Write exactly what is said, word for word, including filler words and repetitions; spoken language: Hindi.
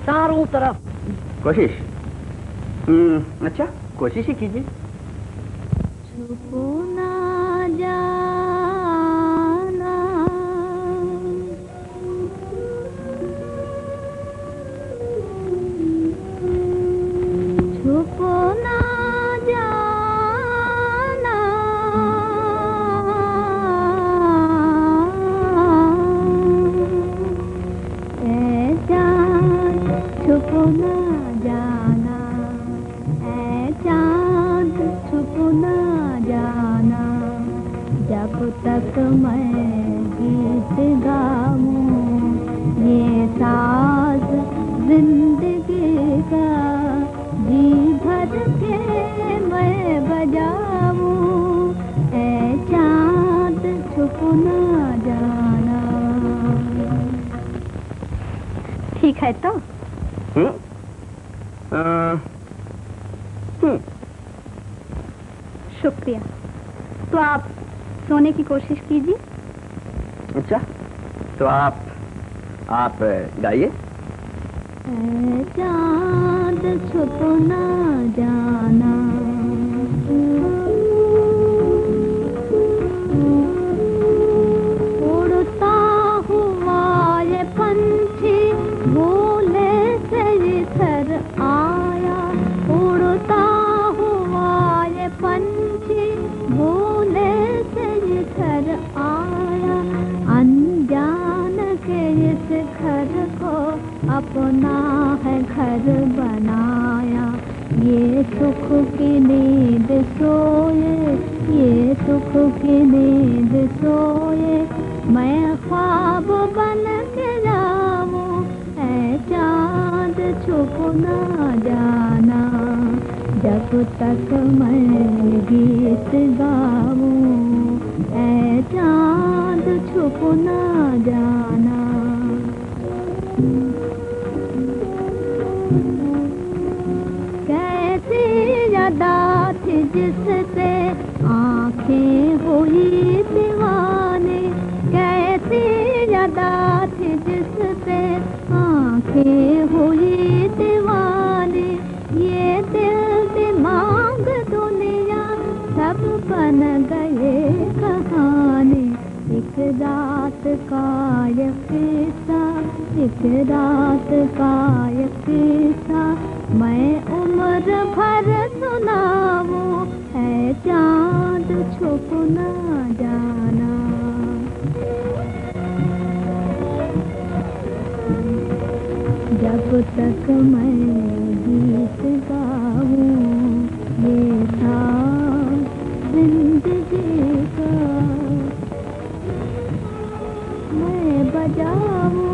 चारों तरफ। कोशिश? हम्म, अच्छा कोशिश ही कीजिए। छुपो ना जाना, छुपो ना जाना, ए जान छुपो ना जाना, ए चाँद छुपो ना जाना, जब तक मैं गीत गाऊं ये साज जिंदगी का, जी भर के मैं बजाऊं, ए चाँद छुपो ना जाना। ठीक है तो? हम्म हम्म शुक्रिया। तो आप सोने की कोशिश कीजिए। अच्छा तो आप आप गाइए। चाँद छुपो ना जाना, उड़ता हुआ ये पंछी भूले से इधर आया, उड़ता हुआ ये पंछी भूले से इधर आया, अनजान के इस घर को अपना है घर बनाया, ये सुख की नींद सोए, ये सुख की नींद सोए, मैं ख्वाब बन के जाऊं, ऐ चाँद छुप ना जाना, जब तक मैं गीत गाऊं, ऐ चाँद छुप ना जाना। कैसी यादा थी जिससे आँखें हुई दीवानी, कैसी यादा थी जिससे आँखें हुई दीवानी, ये दिल दिमाग दुनिया सब बन गए कहानी, एक रात का ये किस्सा, एक रात का ये किस्सा, मैं उम्र भर सुनाऊं, है चाँद छुप ना जाना। जब तक मैं गीत गाऊं ये था जिंदगी का, मैं बजाऊं